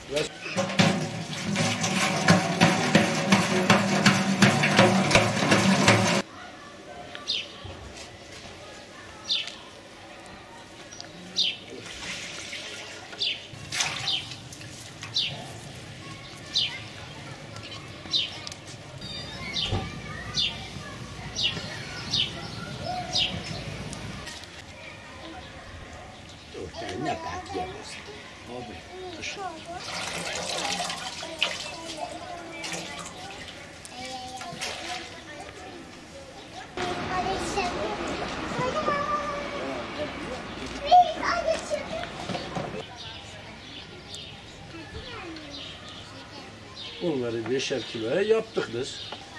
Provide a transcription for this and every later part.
Ne bekliyoruz? Abi, kışın. Onları 5'er kiloya yaptık biz.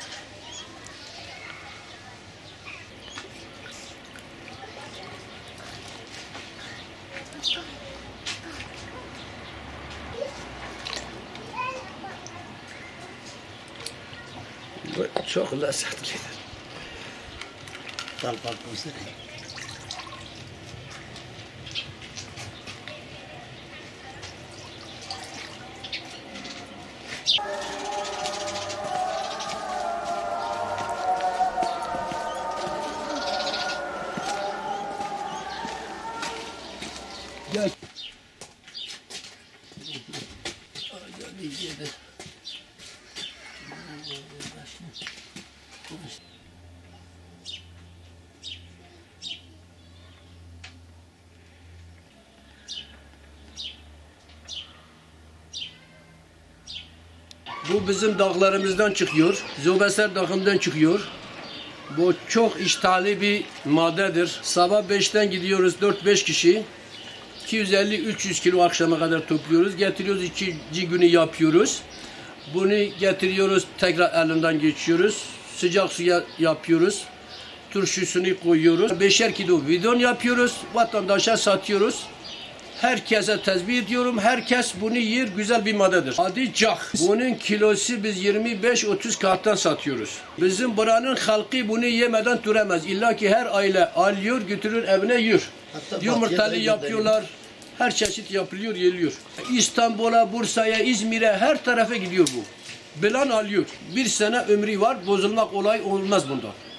Bu çok lezzetlidir. Dal patlısı. Gel. Bu bizim dağlarımızdan çıkıyor. Zobeser dağından çıkıyor. Bu çok iştahlı bir maddedir. Sabah 5'ten gidiyoruz 4-5 kişi. 250-300 kilo akşama kadar topluyoruz. Getiriyoruz, ikinci günü yapıyoruz. Bunu getiriyoruz, tekrar elinden geçiyoruz. Sıcak suya yapıyoruz. Turşusunu koyuyoruz. 5'er kilo bidon yapıyoruz. Vatandaşa satıyoruz. Herkese tezbih ediyorum. Herkes bunu yer, güzel bir maddedir. Adı cak. Bunun kilosu biz 25-30 kağıttan satıyoruz. Bizim buranın halkı bunu yemeden duramaz. İlla ki her aile alıyor, götürür evine yiyor. Yumurtalı yapıyorlar. Her çeşit yapılıyor, yeniyor. İstanbul'a, Bursa'ya, İzmir'e her tarafa gidiyor bu. Bilen alıyor. Bir sene ömrü var, bozulmak olay olmaz bunda.